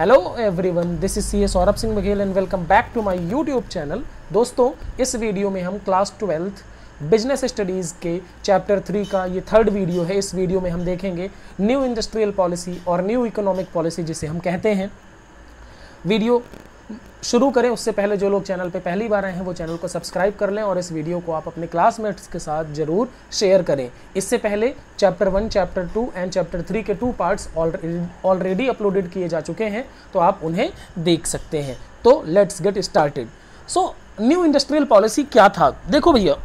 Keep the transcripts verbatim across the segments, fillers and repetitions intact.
Hello everyone, this is C A Saurabh Singh Baghel and welcome back to my YouTube channel. दोस्तों, इस video में हम class twelfth business studies के chapter three का ये थर्ड वीडियो है। इस वीडियो में हम देखेंगे न्यू इंडस्ट्रियल पॉलिसी और न्यू इकोनॉमिक पॉलिसी, जिसे हम कहते हैं। वीडियो शुरू करें उससे पहले जो लोग चैनल पे पहली बार आए हैं वो चैनल को सब्सक्राइब कर लें और इस वीडियो को आप अपने क्लासमेट्स के साथ जरूर शेयर करें। इससे पहले chapter one, chapter two and chapter three के टू पार्ट्स ऑलरेडी अपलोडेड किए जा चुके हैं, तो आप उन्हें देख सकते हैं। तो let's get started. So new industrial policy क्या था? देखो भैया,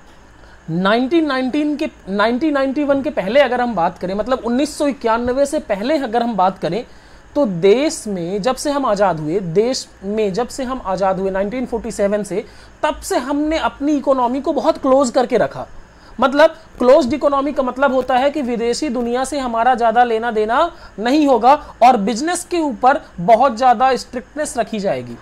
नाइनटीन नाइनटीन के नाइनटीन नाइंटी वन के पहले अगर हम बात करें, मतलब उन्नीस सौ इक्यानवे से पहले अगर हम बात करें, तो देश में जब से हम आज़ाद हुए देश में जब से हम आज़ाद हुए नाइनटीन फोर्टी सेवन से, तब से हमने अपनी इकोनॉमी को बहुत क्लोज करके रखा। मतलब क्लोज्ड इकोनॉमी का मतलब होता है कि विदेशी दुनिया से हमारा ज़्यादा लेना देना नहीं होगा और बिजनेस के ऊपर बहुत ज़्यादा स्ट्रिक्टनेस रखी जाएगी।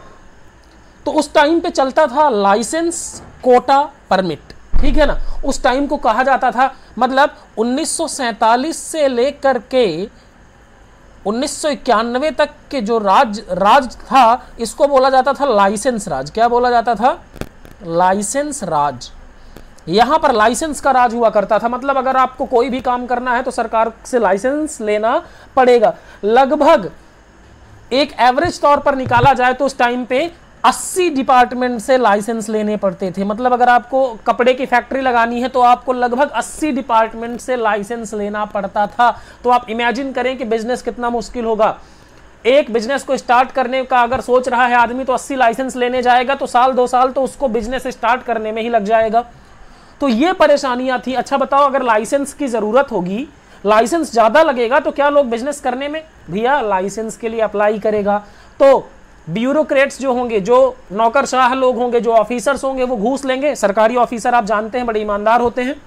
तो उस टाइम पे चलता था लाइसेंस, कोटा, परमिट, ठीक है ना। उस टाइम को कहा जाता था, मतलब उन्नीस सौ सैंतालीस से लेकर के उन्नीस सौ इक्यानवे तक के जो राज राज था, इसको बोला जाता था लाइसेंस राज। क्या बोला जाता था? लाइसेंस राज। यहां पर लाइसेंस का राज हुआ करता था। मतलब अगर आपको कोई भी काम करना है तो सरकार से लाइसेंस लेना पड़ेगा। लगभग एक एवरेज तौर पर निकाला जाए तो उस टाइम पे अस्सी डिपार्टमेंट से लाइसेंस लेने पड़ते थे। मतलब अगर आपको कपड़े की फैक्ट्री लगानी है तो आपको लगभग अस्सी डिपार्टमेंट से लाइसेंस लेना पड़ता था। तो आप इमेजिन करें कि बिजनेस कितना मुश्किल होगा। एक बिजनेस को स्टार्ट करने का अगर सोच रहा है आदमी तो अस्सी लाइसेंस लेने जाएगा, तो साल दो साल तो उसको बिजनेस स्टार्ट करने में ही लग जाएगा। तो ये परेशानियां थी। अच्छा बताओ, अगर लाइसेंस की जरूरत होगी, लाइसेंस ज्यादा लगेगा, तो क्या लोग बिजनेस करने में भैया लाइसेंस के लिए अप्लाई करेगा? तो ब्यूरोक्रेट्स जो होंगे, जो नौकरशाह लोग होंगे, जो ऑफिसर्स होंगे, वो घूस लेंगे। सरकारी ऑफिसर आप जानते हैं बड़े ईमानदार होते हैं,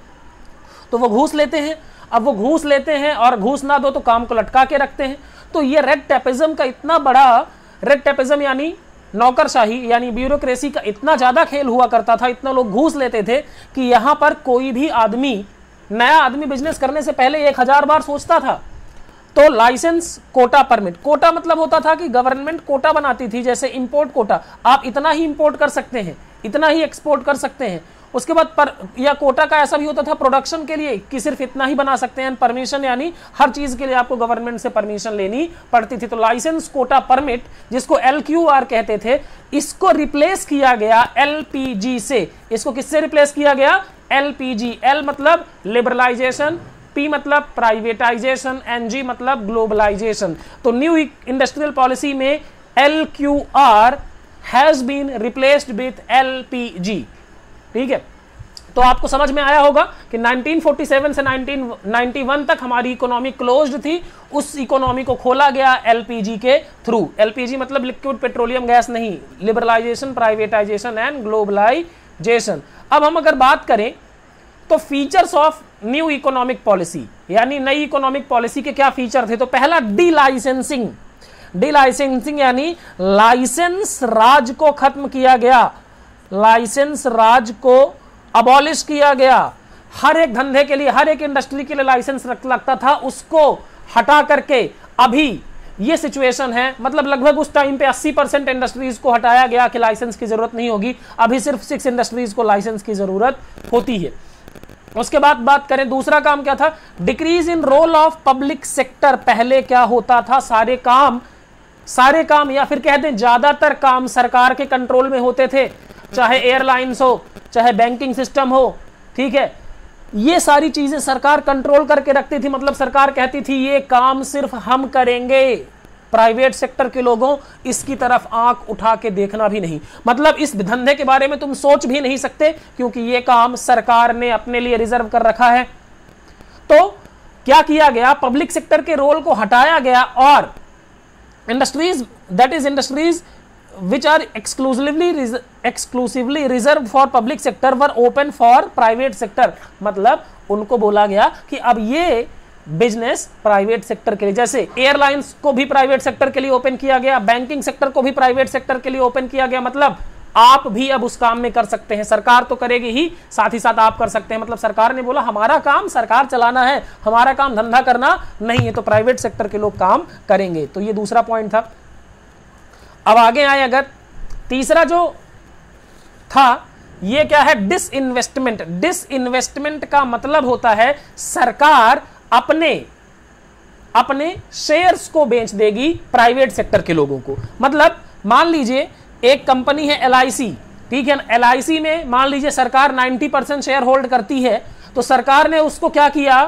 तो वो घूस लेते हैं। अब वो घूस लेते हैं और घूस ना दो तो काम को लटका के रखते हैं। तो ये रेड टेपिज्म का इतना बड़ा, रेड टेपिज्म यानी नौकरशाही यानी ब्यूरोक्रेसी का इतना ज्यादा खेल हुआ करता था, इतना लोग घूस लेते थे कि यहां पर कोई भी आदमी, नया आदमी बिजनेस करने से पहले एक हजार बार सोचता था। तो लाइसेंस, कोटा, परमिट। कोटा मतलब होता था कि गवर्नमेंट कोटा बनाती थी, जैसे इंपोर्ट कोटा, आप इतना ही इंपोर्ट कर सकते हैं, इतना ही एक्सपोर्ट कर सकते हैं। उसके बाद पर या कोटा का ऐसा भी होता था प्रोडक्शन के लिए कि सिर्फ इतना ही बना सकते हैं। परमिशन यानी हर चीज के लिए आपको गवर्नमेंट से परमिशन लेनी पड़ती थी। तो लाइसेंस, कोटा, परमिट, जिसको एल क्यू आर कहते थे, इसको रिप्लेस किया गया एल पी जी से। इसको किससे रिप्लेस किया गया? L P G. एल मतलब लिबरलाइजेशन, पी मतलब प्राइवेटाइजेशन, एन जी मतलब ग्लोबलाइजेशन। तो न्यू इंडस्ट्रियल पॉलिसी में L Q R has been replaced with L P G. ठीक है, तो आपको समझ में आया होगा कि नाइनटीन फोर्टी सेवन से नाइनटीन नाइंटी वन तक हमारी इकोनॉमी क्लोज्ड थी। उस इकोनॉमी को खोला गया एल पी जी के थ्रू। एल पी जी मतलब लिक्विड पेट्रोलियम गैस नहीं, लिबरलाइजेशन, प्राइवेटाइजेशन एंड ग्लोबलाइजेशन। अब हम अगर बात करें तो features of new economic policy, यानी नई इकोनॉमिक पॉलिसी के क्या फीचर थे? तो पहला, डी लाइसेंसिंग। डी लाइसेंसिंग यानी लाइसेंस राज को खत्म किया गया, लाइसेंस राज को अबॉलिश किया गया। हर एक धंधे के लिए, हर एक इंडस्ट्री के लिए लाइसेंस लगता था, उसको हटा करके अभी ये सिचुएशन है। मतलब लगभग उस टाइम पे अस्सी परसेंट इंडस्ट्रीज को हटाया गया कि लाइसेंस की जरूरत नहीं होगी। अभी सिर्फ सिक्स इंडस्ट्रीज को लाइसेंस की जरूरत होती है। उसके बाद बात करें, दूसरा काम क्या था? Decrease in role of public sector. पहले क्या होता था, सारे काम सारे काम या फिर कह दें ज्यादातर काम सरकार के कंट्रोल में होते थे, चाहे एयरलाइंस हो, चाहे बैंकिंग सिस्टम हो, ठीक है। ये सारी चीजें सरकार कंट्रोल करके रखती थी। मतलब सरकार कहती थी ये काम सिर्फ हम करेंगे, प्राइवेट सेक्टर के लोगों इसकी तरफ आंख उठा के देखना भी नहीं। मतलब इस धंधे के बारे में तुम सोच भी नहीं सकते, क्योंकि ये काम सरकार ने अपने लिए रिजर्व कर रखा है। तो क्या किया गया? पब्लिक सेक्टर के रोल को हटाया गया और industries, that is industries which are exclusively exclusively reserved for public sector were open for private sector। मतलब उनको बोला गया कि अब ये बिजनेस प्राइवेट सेक्टर के लिए, जैसे एयरलाइंस को भी प्राइवेट सेक्टर के लिए ओपन किया गया, बैंकिंग सेक्टर को भी प्राइवेट सेक्टर के लिए ओपन किया गया। मतलब आप भी अब उस काम में कर सकते हैं। सरकार तो करेगी ही, साथ ही साथ आप कर सकते हैं। मतलब सरकार ने बोला हमारा काम सरकार चलाना है, हमारा काम धंधा करना नहीं है, तो प्राइवेट सेक्टर के लोग काम करेंगे। तो ये दूसरा पॉइंट था। अब आगे आए अगर, तीसरा जो था ये क्या है, डिसइन्वेस्टमेंट। डिसइन्वेस्टमेंट का मतलब होता है सरकार अपने अपने शेयर्स को बेच देगी प्राइवेट सेक्टर के लोगों को। मतलब मान लीजिए एक कंपनी है एल आई सी, ठीक है ना, एल आई सी में मान लीजिए सरकार नब्बे परसेंट शेयर होल्ड करती है, तो सरकार ने उसको क्या किया,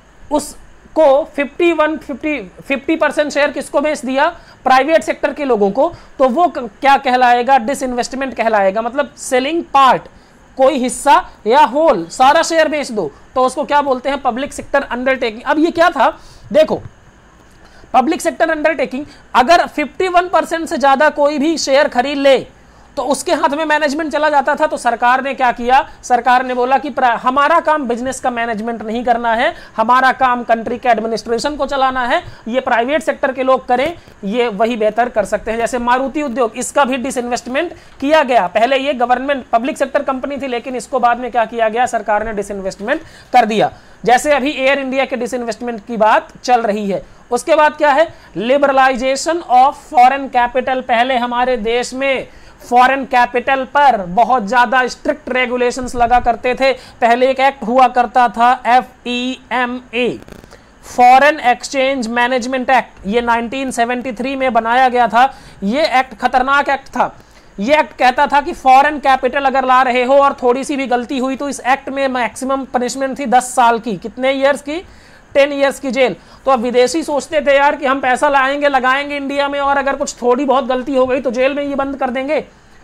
उसको इक्यावन पचास परसेंट शेयर किसको बेच दिया, प्राइवेट सेक्टर के लोगों को। तो वो क्या कहलाएगा, डिसइन्वेस्टमेंट कहलाएगा। मतलब सेलिंग पार्ट, कोई हिस्सा या होल सारा शेयर बेच दो, तो उसको क्या बोलते हैं, पब्लिक सेक्टर अंडरटेकिंग। अब ये क्या था, देखो पब्लिक सेक्टर अंडरटेकिंग, अगर इक्यावन परसेंट से ज्यादा कोई भी शेयर खरीद ले तो उसके हाथ में मैनेजमेंट चला जाता था। तो सरकार ने क्या किया, सरकार ने बोला कि हमारा काम बिजनेस का मैनेजमेंट नहीं करना है, हमारा काम कंट्री के एडमिनिस्ट्रेशन को चलाना है, ये प्राइवेट सेक्टर के लोग करें, ये वही बेहतर कर सकते हैं। जैसे मारुति उद्योग, इसका भी डिसइन्वेस्टमेंट किया गया। पहले ये गवर्नमेंट पब्लिक सेक्टर कंपनी थी, लेकिन इसको बाद में क्या किया गया, सरकार ने डिसइन्वेस्टमेंट कर दिया। जैसे अभी एयर इंडिया के डिसइन्वेस्टमेंट की बात चल रही है। उसके बाद क्या है, लिबरलाइजेशन ऑफ फॉरेन कैपिटल। पहले हमारे देश में फॉरेन कैपिटल पर बहुत ज्यादा स्ट्रिक्ट रेगुलेशंस लगा करते थे। पहले एक एक्ट हुआ करता था F E M A, foreign exchange management act, ये उन्नीस सौ तिहत्तर में बनाया गया था। ये एक्ट खतरनाक एक्ट था। ये एक्ट कहता था कि फॉरेन कैपिटल अगर ला रहे हो और थोड़ी सी भी गलती हुई तो इस एक्ट में मैक्सिमम पनिशमेंट थी दस साल की। कितने ईयर्स की, टेन ईयर्स की जेल। तो अब विदेशी सोचते थे यार कि हम पैसा लाएंगे लगाएंगे इंडिया में, और अगर कुछ थोड़ी बहुत गलती हो गई तो जेल में ये बंद कर देंगे।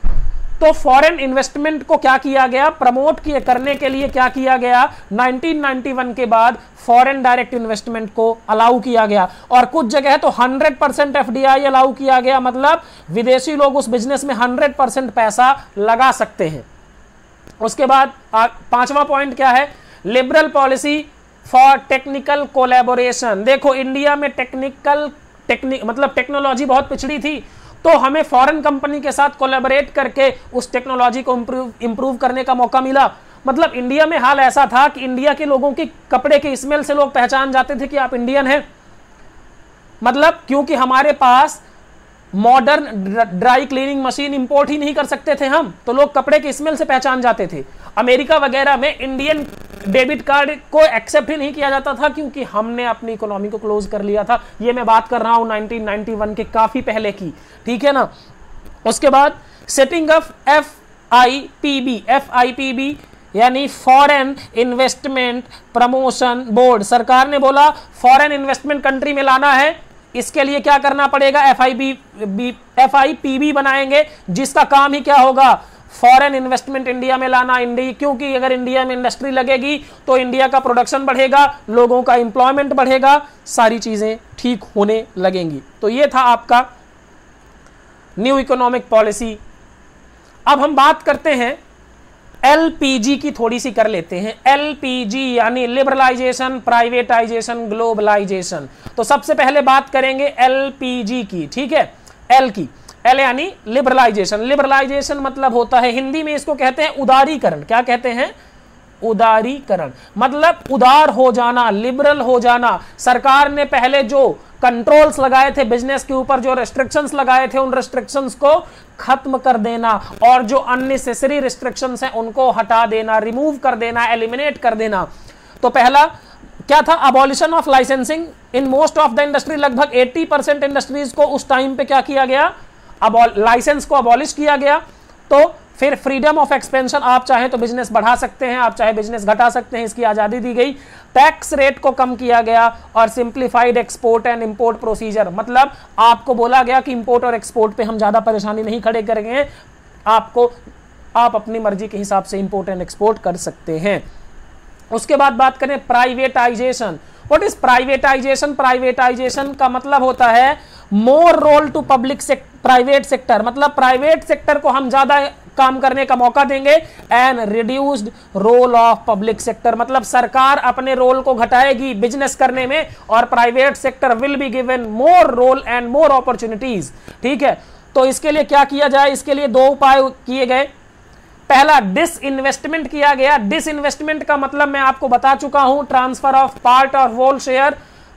तो फॉरेन इन्वेस्टमेंट को क्या किया गया, प्रमोट किए करने के लिए क्या किया गया, उन्नीस सौ इक्यानवे के बाद फॉरेन डायरेक्ट इन्वेस्टमेंट को अलाउ किया गया। और कुछ जगह तो सौ percent F D I allow किया गया, मतलब विदेशी लोग उस बिजनेस में सौ परसेंट पैसा लगा सकते हैं। उसके बाद पांचवा पॉइंट क्या है, liberal policy for technical collaboration. देखो इंडिया में टेक्निकल टेक्निक मतलब टेक्नोलॉजी बहुत पिछड़ी थी, तो हमें फॉरेन कंपनी के साथ कोलैबोरेट करके उस टेक्नोलॉजी को इंप्रूव इंप्रूव करने का मौका मिला। मतलब इंडिया में हाल ऐसा था कि इंडिया के लोगों की कपड़े के स्मेल से लोग पहचान जाते थे कि आप इंडियन हैं। मतलब क्योंकि हमारे पास modern dry cleaning machine import ही नहीं कर सकते थे हम, तो लोग कपड़े के स्मेल से पहचान जाते थे। अमेरिका वगैरह में इंडियन डेबिट कार्ड को एक्सेप्ट ही नहीं किया जाता था, क्योंकि हमने अपनी इकोनॉमी को क्लोज कर लिया था। ये मैं बात कर रहा हूं उन्नीस सौ इक्यानवे के काफी पहले की, ठीक है ना। उसके बाद setting of F I P B, F I P B यानी फॉरेन इन्वेस्टमेंट प्रमोशन बोर्ड। सरकार ने बोला फॉरेन इन्वेस्टमेंट कंट्री में लाना है, इसके लिए क्या करना पड़ेगा, F I B F I P B बनाएंगे, जिसका काम ही क्या होगा, फॉरेन इन्वेस्टमेंट इंडिया में लाना। इंडिया, क्योंकि अगर इंडिया में इंडस्ट्री लगेगी तो इंडिया का प्रोडक्शन बढ़ेगा, लोगों का एम्प्लॉयमेंट बढ़ेगा, सारी चीजें ठीक होने लगेंगी। तो ये था आपका न्यू इकोनॉमिक पॉलिसी। अब हम बात करते हैं एल पी जी की, थोड़ी सी कर लेते हैं। एल पी जी यानी लिबरलाइजेशन, प्राइवेटाइजेशन, ग्लोबलाइजेशन। तो सबसे पहले बात करेंगे एल पी जी की, ठीक है, एल की। एल यानी लिबरलाइजेशन। लिबरलाइजेशन मतलब होता है, हिंदी में इसको कहते हैं उदारीकरण। क्या कहते हैं, उदारीकरण। मतलब उदार हो जाना, लिबरल हो जाना। सरकार ने पहले जो कंट्रोल्स लगाए थे बिजनेस के ऊपर, जो रेस्ट्रिक्शंस लगाए थे, उन रेस्ट्रिक्शंस को खत्म कर देना, और जो अननेसेसरी रेस्ट्रिक्शंस हैं उनको हटा देना, रिमूव कर देना, एलिमिनेट कर देना। तो पहला क्या था, abolition of licensing in most of the industry. लगभग अस्सी परसेंट इंडस्ट्रीज को उस टाइम पे क्या किया गया, लाइसेंस को अबॉलिश किया गया। तो फिर फ्रीडम ऑफ एक्सपेंशन, आप चाहें तो बिजनेस बढ़ा सकते हैं, आप चाहे बिजनेस घटा सकते हैं, इसकी आजादी दी गई। टैक्स रेट को कम किया गया, और simplified export and import procedure. मतलब आपको बोला गया कि इंपोर्ट और एक्सपोर्ट पे हम ज्यादा परेशानी नहीं खड़े करेंगे, आपको आप अपनी मर्जी के हिसाब से इंपोर्ट एंड एक्सपोर्ट कर सकते हैं। उसके बाद बात करें privatisation. What is privatisation? Privatisation का मतलब होता है more role to public sector, private sector. मतलब प्राइवेट सेक्टर को हम ज्यादा काम करने का मौका देंगे, and reduced role of public sector. मतलब सरकार अपने रोल को घटाएगी बिजनेस करने में, और private sector will be given more role and more opportunities, ठीक है। तो इसके लिए क्या किया जाए, इसके लिए दो उपाय किए गए। पहला, डिस इन्वेस्टमेंट किया गया। डिस इन्वेस्टमेंट का मतलब मैं आपको बता चुका हूं, ट्रांसफर ऑफ पार्ट और whole share.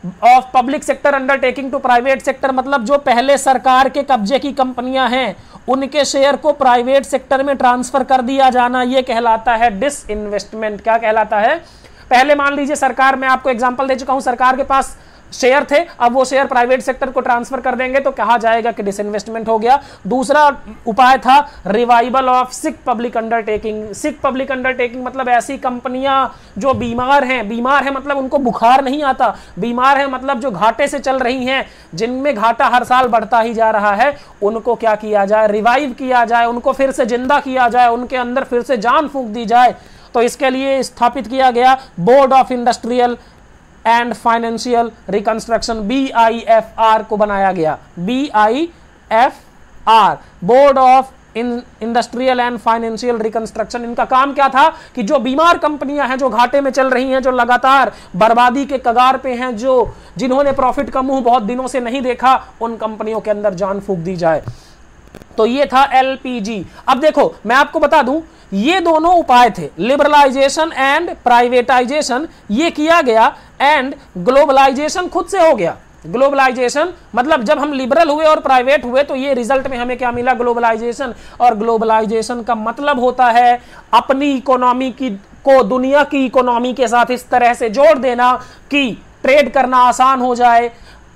Of public sector undertaking to private sector, मतलब जो पहले सरकार के कब्जे की कंपनियां हैं उनके शेयर को प्राइवेट सेक्टर में ट्रांसफर कर दिया जाना, यह कहलाता है डिसइन्वेस्टमेंट। क्या कहलाता है? पहले मान लीजिए सरकार, मैं आपको एग्जांपल दे चुका हूं, सरकार के पास शेयर थे, अब वो शेयर प्राइवेट सेक्टर को ट्रांसफर कर देंगे तो कहा जाएगा कि डिसइन्वेस्टमेंट हो गया। दूसरा उपाय था revival of sick public undertaking. Sick public undertaking मतलब ऐसी कंपनियां जो बीमार हैं, बीमार है मतलब उनको बुखार नहीं आता, बीमार है मतलब जो घाटे से चल रही हैं, जिनमें घाटा हर साल बढ़ता ही जा रहा है, उनको क्या किया जाए? रिवाइव किया जाए, उनको फिर से जिंदा किया जाए, उनके अंदर फिर से जान फूंक दी जाए। तो इसके लिए स्थापित किया गया board of industrial and financial reconstruction, B I F R को बनाया गया। B I F R, board of industrial and financial reconstruction. इनका काम क्या था कि जो बीमार कंपनियां हैं, जो घाटे में चल रही हैं, जो लगातार बर्बादी के कगार पे हैं, जो जिन्होंने प्रॉफिट का मुंह बहुत दिनों से नहीं देखा, उन कंपनियों के अंदर जान फूंक दी जाए। तो ये था एल पी जी। अब देखो मैं आपको बता दूं, ये दोनों उपाय थे, लिबरलाइजेशन एंड प्राइवेटाइजेशन, ये किया गया, एंड ग्लोबलाइजेशन खुद से हो गया। ग्लोबलाइजेशन मतलब जब हम लिबरल हुए और प्राइवेट हुए तो ये रिजल्ट में हमें क्या मिला? ग्लोबलाइजेशन। और ग्लोबलाइजेशन का मतलब होता है अपनी इकोनॉमी की को दुनिया की इकोनॉमी के साथ इस तरह से जोड़ देना कि ट्रेड करना आसान हो जाए,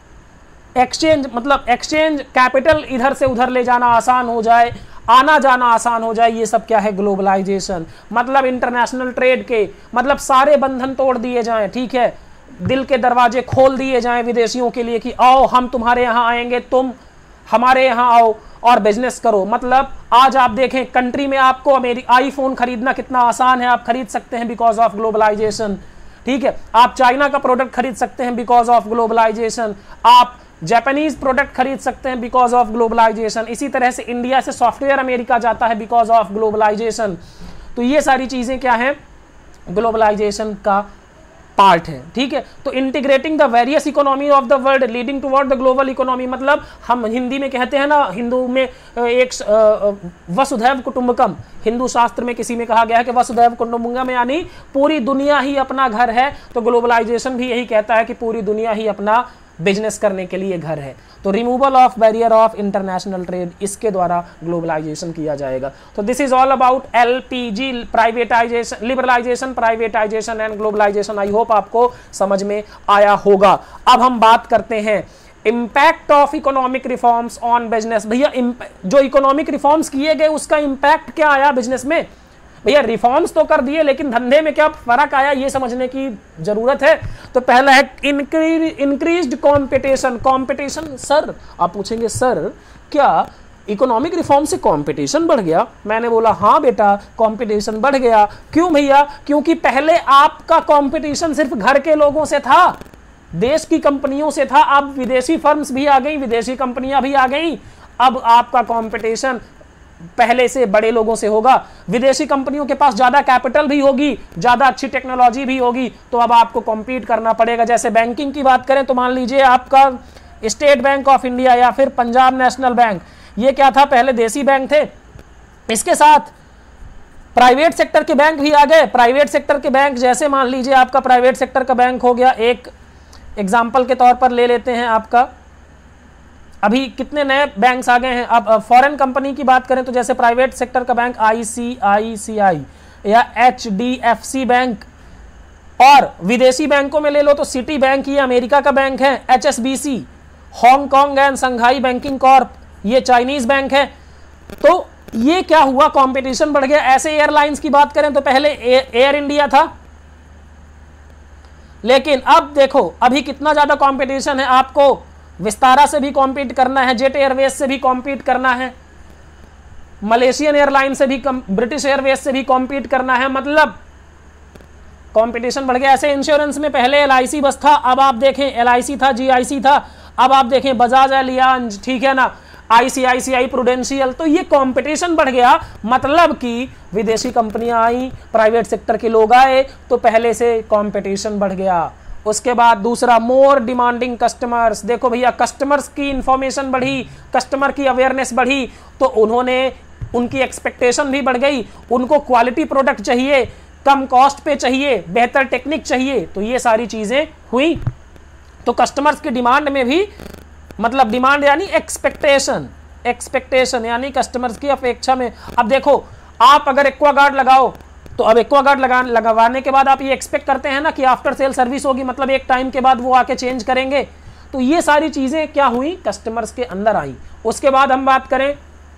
एक्सचेंज मतलब एक्सचेंज कैपिटल इधर से उधर ले जाना आसान हो जाए, आना जाना आसान हो जाए। ये सब क्या है? ग्लोबलाइजेशन। मतलब इंटरनेशनल ट्रेड के मतलब सारे बंधन तोड़ दिए जाएं, ठीक है, दिल के दरवाजे खोल दिए जाएं विदेशियों के लिए कि आओ हम तुम्हारे यहां आएंगे, तुम हमारे यहां आओ और बिजनेस करो। मतलब आज आप देखें कंट्री में आपको अमेरिका आईफोन खरीदना कितना आसान है, आप खरीद सकते हैं बिकॉज ऑफ ग्लोबलाइजेशन, ठीक है। आप चाइना का प्रोडक्ट खरीद सकते हैं बिकॉज ऑफ ग्लोबलाइजेशन, आप जापानीज प्रोडक्ट खरीद सकते हैं बिकॉज ऑफ ग्लोबलाइजेशन। इसी तरह से इंडिया से सॉफ्टवेयर अमेरिका जाता है बिकॉज ऑफ ग्लोबलाइजेशन। तो ये सारी चीजें क्या है? ग्लोबलाइजेशन का पार्ट है, ठीक है। तो integrating the various economy of the world leading toward the global economy, मतलब हम हिंदी में कहते हैं ना, हिंदू में एक वसुधैव कुटुंबकम, हिंदू शास्त्र में किसी में कहा गया है कि वसुधैव कुटुंबकम यानी पूरी दुनिया ही अपना घर है। तो ग्लोबलाइजेशन भी यही कहता है कि पूरी दुनिया ही अपना बिजनेस करने के लिए घर है। तो removal of barrier of international trade, इसके द्वारा ग्लोबलाइजेशन किया जाएगा। तो this is all about LPG, privatization, liberalization, privatisation and globalization. I hope आपको समझ में आया होगा। अब हम बात करते हैं impact of economic reforms on business. भैया जो इकोनॉमिक रिफॉर्म्स किए गए उसका इंपैक्ट क्या आया बिजनेस में? भैया रिफॉर्म्स तो कर दिए लेकिन धंधे में क्या फर्क आया, ये समझने की जरूरत है। तो पहला है इंक्रीज्ड कंपटीशन। कंपटीशन सर, आप पूछेंगे सर क्या इकोनॉमिक रिफॉर्म से कंपटीशन बढ़ गया? मैंने बोला हाँ बेटा, कंपटीशन बढ़ गया। क्यों भैया? क्योंकि पहले आपका कंपटीशन सिर्फ घर के लोगों से था, देश की कंपनियों से था। अब विदेशी फर्म्स भी आ गई, विदेशी कंपनियां भी आ गई। अब आपका कंपटीशन पहले से बड़े लोगों से होगा। विदेशी कंपनियों के पास ज्यादा कैपिटल भी होगी, ज्यादा अच्छी टेक्नोलॉजी भी होगी, तो अब आपको कॉम्पीट करना पड़ेगा। जैसे बैंकिंग की बात करें तो मान लीजिए आपका स्टेट बैंक ऑफ इंडिया या फिर पंजाब नेशनल बैंक, ये क्या था? पहले देसी बैंक थे, इसके साथ प्राइवेट सेक्टर के बैंक भी आ गए। प्राइवेट सेक्टर के बैंक जैसे मान लीजिए आपका प्राइवेट सेक्टर का बैंक हो गया, एक एग्जाम्पल के तौर पर ले लेते हैं आपका, अभी कितने नए बैंक्स आ गए हैं। अब फॉरेन कंपनी की बात करें तो जैसे प्राइवेट सेक्टर का bank I C I C I या H D F C bank, और विदेशी बैंकों में ले लो तो सिटी बैंक, ये अमेरिका का बैंक है, H S B C, Hong Kong and Shanghai banking corp, ये चाइनीज बैंक है। तो ये क्या हुआ? कंपटीशन बढ़ गया। ऐसे एयरलाइंस की बात करें तो पहले एयर इंडिया था, लेकिन अब देखो अभी कितना ज्यादा कंपटीशन है। आपको विस्तारा से भी कॉम्पीट करना है, जेट एयरवेज से भी कॉम्पीट करना है, मलेशियन एयरलाइन से भी, ब्रिटिश एयरवेज से भी कॉम्पीट करना है। मतलब कंपटीशन बढ़ गया। ऐसे इंश्योरेंस में पहले एल आई सी बस था, अब आप देखें एल आई सी था, जी आई सी था, अब आप देखें बजाज एलियांज, ठीक है ना, आई C I C I prudential. तो ये कंपटीशन बढ़ गया, मतलब कि विदेशी कंपनियां आई, प्राइवेट सेक्टर के लोग आए, तो पहले से कंपटीशन बढ़ गया। उसके बाद दूसरा, मोर डिमांडिंग कस्टमर्स। देखो भैया कस्टमर्स की इंफॉर्मेशन बढ़ी, कस्टमर की अवेयरनेस बढ़ी, तो उन्होंने उनकी एक्सपेक्टेशन भी बढ़ गई, उनको क्वालिटी प्रोडक्ट चाहिए, कम कॉस्ट पे चाहिए, बेहतर टेक्निक चाहिए, तो ये सारी चीजें हुई। तो कस्टमर्स की डिमांड में भी, मतलब डिमांड यानी एक्सपेक्टेशन, एक्सपेक्टेशन यानी कस्टमर्स की अपेक्षा में। अब देखो आप अगर एक्वागार्ड लगाओ तो अब एक्वागार्ड लगा लगवाने के बाद आप ये एक्सपेक्ट करते हैं ना कि आफ्टर सेल सर्विस होगी, मतलब एक टाइम के बाद वो आके चेंज करेंगे। तो ये सारी चीजें क्या हुई, कस्टमर्स के अंदर आई। उसके बाद हम बात करें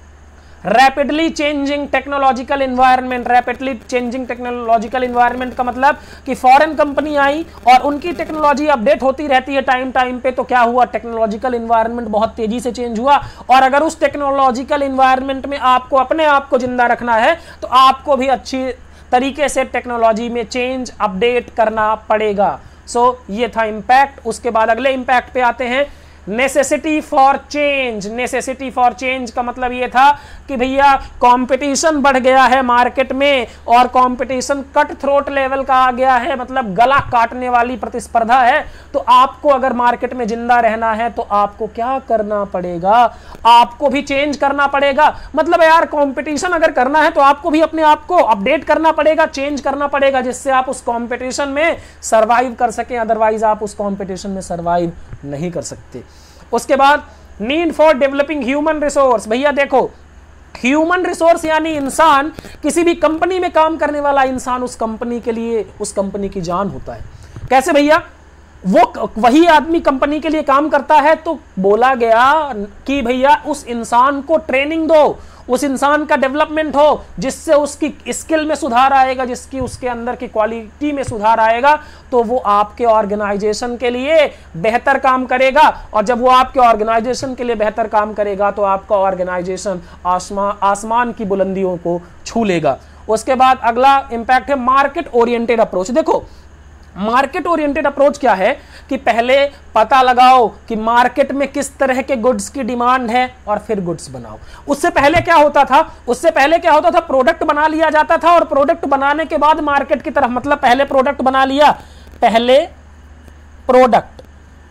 rapidly changing technological environment. Rapidly changing technological environment का मतलब कि फॉरेन कंपनी आई और उनकी टेक्नोलॉजी अपडेट होती रहती है टाइम टाइम पे, तो क्या हुआ, टेक्नोलॉजिकल इन्वायरमेंट बहुत तेजी से चेंज हुआ। और अगर उस टेक्नोलॉजिकल इन्वायरमेंट में आपको अपने आप को जिंदा रखना है तो आपको भी अच्छी तरीके से टेक्नोलॉजी में चेंज अपडेट करना पड़ेगा। सो so, ये था इंपैक्ट। उसके बाद अगले इंपैक्ट पे आते हैं, necessity for change. Necessity for change का मतलब ये था कि भैया कंपटीशन बढ़ गया है मार्केट में और कंपटीशन कट थ्रोट लेवल का आ गया है, मतलब गला काटने वाली प्रतिस्पर्धा है। तो आपको अगर मार्केट में जिंदा रहना है तो आपको क्या करना पड़ेगा, आपको भी चेंज करना पड़ेगा। मतलब यार कंपटीशन अगर करना है तो आपको भी अपने आप को अपडेट करना पड़ेगा, चेंज करना पड़ेगा, जिससे आप उस कंपटीशन में सर्वाइव कर सकें। अदरवाइज आप उस कंपटीशन में सर्वाइव नहीं कर सकते। उसके बाद need for developing human resource. भैया देखो ह्यूमन रिसोर्स यानी इंसान, किसी भी कंपनी में काम करने वाला इंसान उस कंपनी के लिए, उस कंपनी की जान होता है। कैसे भैया, वो वही आदमी कंपनी के लिए काम करता है तो बोला गया कि भैया उस इंसान को ट्रेनिंग दो, उस इंसान का डेवलपमेंट हो, जिससे उसकी स्किल में सुधार आएगा, जिसकी उसके अंदर की क्वालिटी में सुधार आएगा, तो वो आपके ऑर्गेनाइजेशन के लिए बेहतर काम करेगा। और जब वो आपके ऑर्गेनाइजेशन के लिए बेहतर काम करेगा तो आपका ऑर्गेनाइजेशन आसमान आसमान की बुलंदियों को छू लेगा। उसके बाद अगला इंपैक्ट है मार्केट ओरिएंटेड अप्रोच। देखो मार्केट ओरिएंटेड अप्रोच क्या है कि पहले पता लगाओ कि मार्केट में किस तरह के गुड्स की डिमांड है और फिर गुड्स बनाओ। उससे पहले क्या होता था, उससे पहले क्या होता था, प्रोडक्ट बना लिया जाता था और प्रोडक्ट बनाने के बाद मार्केट की तरफ, मतलब पहले प्रोडक्ट बना लिया, पहले प्रोडक्ट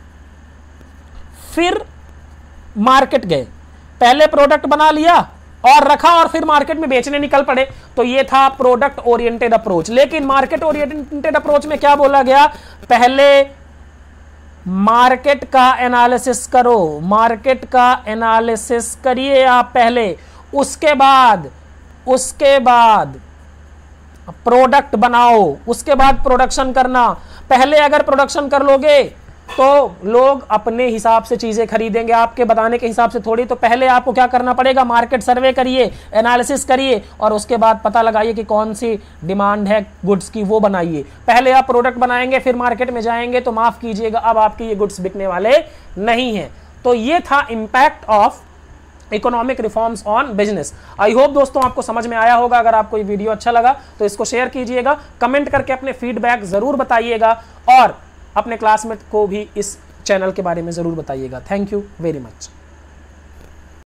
फिर मार्केट गए, पहले प्रोडक्ट बना लिया और रखा और फिर मार्केट में बेचने निकल पड़े। तो ये था प्रोडक्ट ओरिएंटेड अप्रोच। लेकिन मार्केट ओरिएंटेड अप्रोच में क्या बोला गया, पहले मार्केट का एनालिसिस करो, मार्केट का एनालिसिस करिए आप पहले, उसके बाद उसके बाद प्रोडक्ट बनाओ, उसके बाद प्रोडक्शन करना। पहले अगर प्रोडक्शन कर लोगे तो लोग अपने हिसाब से चीजें खरीदेंगे, आपके बताने के हिसाब से थोड़ी। तो पहले आपको क्या करना पड़ेगा, मार्केट सर्वे करिए, एनालिसिस करिए और उसके बाद पता लगाइए कि कौन सी डिमांड है गुड्स की, वो बनाइए। पहले आप प्रोडक्ट बनाएंगे फिर मार्केट में जाएंगे तो माफ कीजिएगा अब आपके ये गुड्स बिकने वाले नहीं है। तो ये था impact of economic reforms on business. I hope दोस्तों आपको समझ में आया होगा। अगर आपको ये वीडियो अच्छा लगा तो इसको शेयर कीजिएगा, कमेंट करके अपने फीडबैक जरूर बताइएगा और अपने क्लासमेट को भी इस चैनल के बारे में जरूर बताइएगा। Thank you very much.